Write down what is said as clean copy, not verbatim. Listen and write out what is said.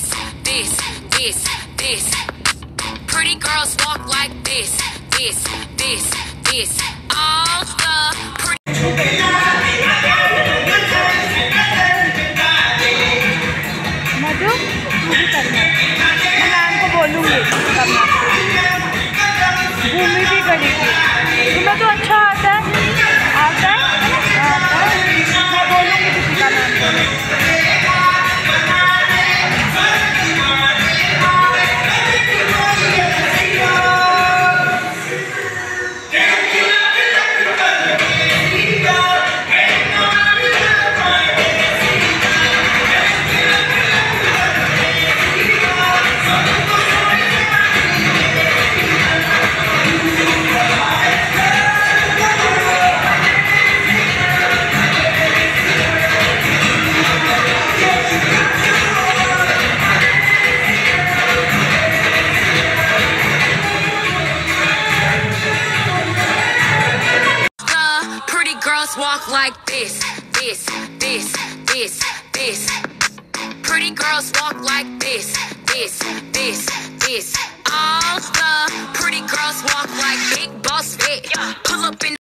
this. Pretty girls walk like this. All the pretty. मधु तू भी करना, मैं मैम को बोलूँगी करना। भूमि भी करेगी। तुम्हें तो अच्छा आता है? आता है? मैं बोलूँगी दीपिका मैम को। Girls walk like this. Pretty girls walk like this. All the pretty girls walk like big boss fit. Pull up in